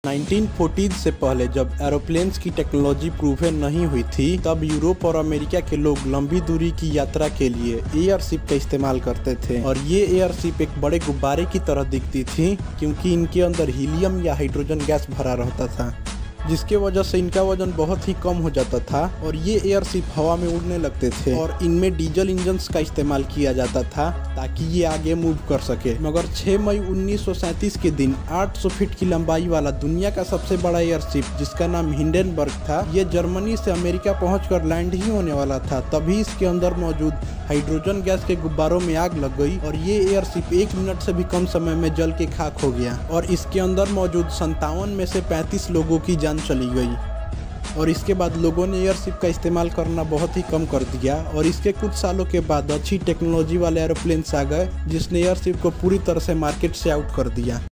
1940 से पहले जब एरोप्लेन्स की टेक्नोलॉजी प्रूवन नहीं हुई थी, तब यूरोप और अमेरिका के लोग लंबी दूरी की यात्रा के लिए एयरशिप का इस्तेमाल करते थे। और ये एयरशिप एक बड़े गुब्बारे की तरह दिखती थी, क्योंकि इनके अंदर हीलियम या हाइड्रोजन गैस भरा रहता था, जिसके वजह से इनका वजन बहुत ही कम हो जाता था और ये एयरशिप हवा में उड़ने लगते थे। और इनमें डीजल इंजन्स का इस्तेमाल किया जाता था ताकि ये आगे मूव कर सके। मगर 6 मई 1937 के दिन 800 फीट की लंबाई वाला दुनिया का सबसे बड़ा एयरशिप, जिसका नाम हिंडनबर्ग था, ये जर्मनी से अमेरिका पहुंचकर लैंड ही होने वाला था। तभी इसके अंदर मौजूद हाइड्रोजन गैस के गुब्बारों में आग लग गई और ये एयरशिप 1 मिनट से भी कम समय में जल के खाक हो गया और इसके अंदर मौजूद 57 में से 35 लोगों की जान चली गई। और इसके बाद लोगों ने एयरशिप का इस्तेमाल करना बहुत ही कम कर दिया और इसके कुछ सालों के बाद अच्छी टेक्नोलॉजी वाले एरोप्लेन्स आ गए, जिसने एयरशिप को पूरी तरह से मार्केट से आउट कर दिया।